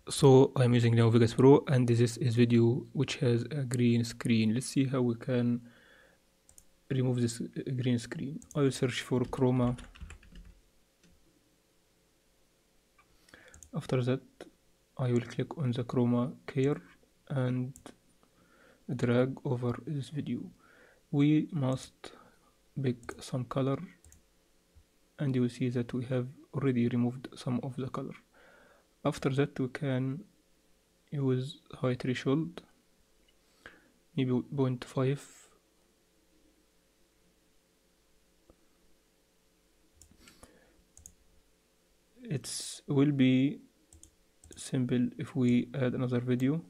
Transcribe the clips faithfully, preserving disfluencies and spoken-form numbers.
So I'm using now Vegas Pro, and this is video which has a green screen. Let's see how we can remove this green screen. I will search for chroma. After that, I will click on the chroma keyer and drag over this video. We must pick some color, and you will see that we have already removed some of the color. After that, we can use high threshold, maybe zero point five. It will be simple if we add another video.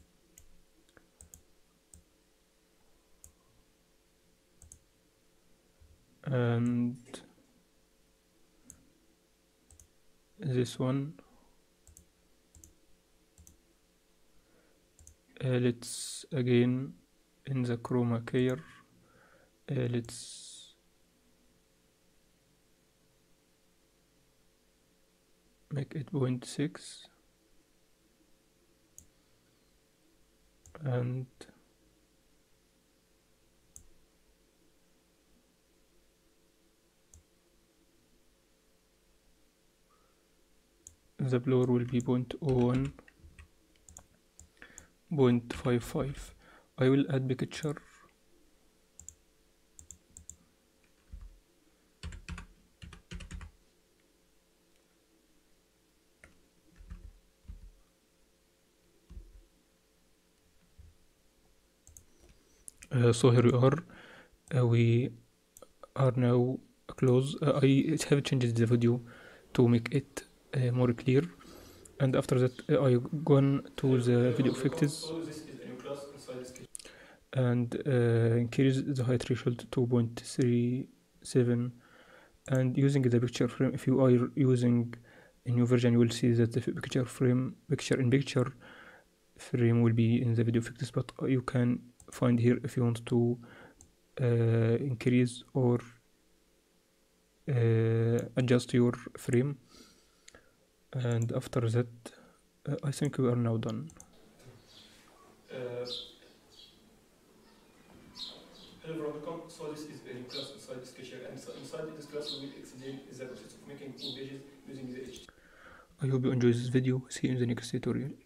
And this one, uh, let's again in the chroma keyer, uh, let's make it zero point six and the blur will be zero point zero one, zero point five five. I will add picture. Uh, so here we are. Uh, we are now close. Uh, I have changed the video to make it uh, more clear, and after that uh, I gone to the video effects and uh, increase the height threshold to zero point three seven, and using the picture frame. If you are using a new version, you will see that the picture frame picture in picture frame will be in the video effects, but you can find here if you want to uh, increase or uh, adjust your frame. And after that, uh, I think we are now done. Uh, hello everyone, so this is a new class inside this Sketcher, and so inside this class we will explain the process of making two pages using the H T M L. I hope you enjoy this video. See you in the next tutorial.